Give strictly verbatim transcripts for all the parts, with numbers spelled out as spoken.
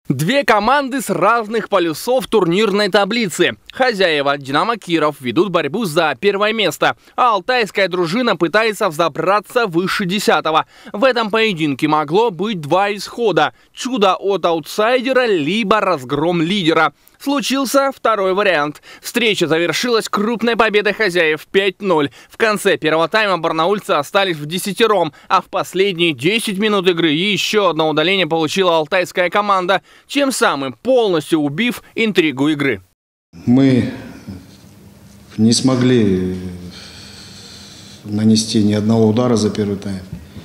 Две команды с разных полюсов турнирной таблицы. Хозяева «Динамо Киров» ведут борьбу за первое место, а алтайская дружина пытается взобраться выше десятого. В этом поединке могло быть два исхода – чудо от аутсайдера, либо разгром лидера. Случился второй вариант. Встреча завершилась крупной победой хозяев пять ноль. В конце первого тайма барнаульцы остались в десятером, а в последние десять минут игры еще одно удаление получила алтайская команда, тем самым полностью убив интригу игры. Мы не смогли нанести ни одного удара за первый тайм.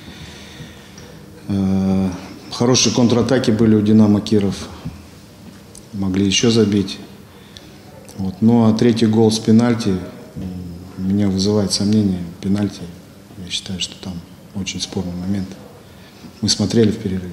Хорошие контратаки были у «Динамо Киров». Могли еще забить. Вот. Ну а третий гол с пенальти меня вызывает сомнение. Пенальти, я считаю, что там очень спорный момент. Мы смотрели в перерыве.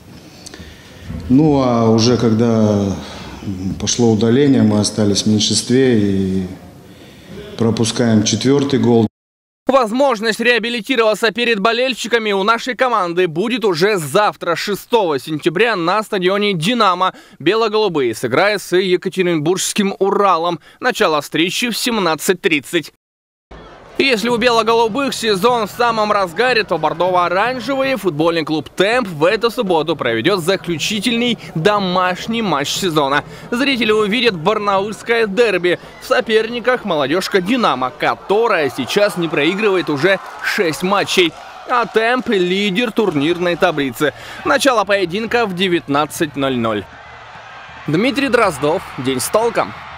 Ну а уже когда пошло удаление, мы остались в меньшинстве и пропускаем четвертый гол. Возможность реабилитироваться перед болельщиками у нашей команды будет уже завтра, шестого сентября, на стадионе «Динамо». Бело-голубые сыграют с екатеринбургским «Уралом». Начало встречи в семнадцать тридцать. Если у бело-голубых сезон в самом разгаре, то бордово-оранжевый футбольный клуб «Темп» в эту субботу проведет заключительный домашний матч сезона. Зрители увидят барнаульское дерби. В соперниках молодежка «Динамо», которая сейчас не проигрывает уже шесть матчей. А «Темп» – лидер турнирной таблицы. Начало поединка в девятнадцать ноль ноль. Дмитрий Дроздов. День с толком.